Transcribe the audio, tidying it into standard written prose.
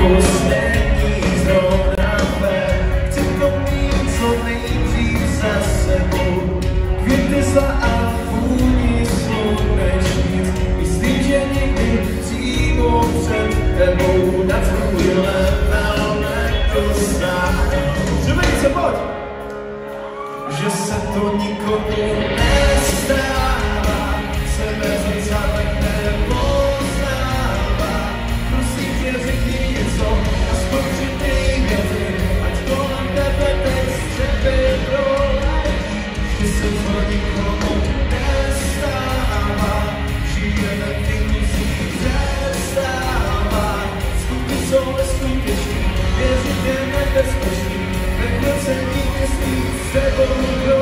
poslední zrovna fér. Chci to mít co nejdřív za sebou. Květy zla a vůni slunečnic. Myslím, že někdy přijdu před tebou na tvůj level nedosáhnu. Živejce, pojď! Že se to nikomu nestává, sebe zrcadlem nepoznává. Prosím tě, řekni něco, aspoň přidej věty, ať kolem tebe teď střepy proletí. Že se to nikomu nestává, žijeme v iluzích přestává. Skutky jsou neskutečný, věřit je nebezpečný, nebyl se nikdy s tebou.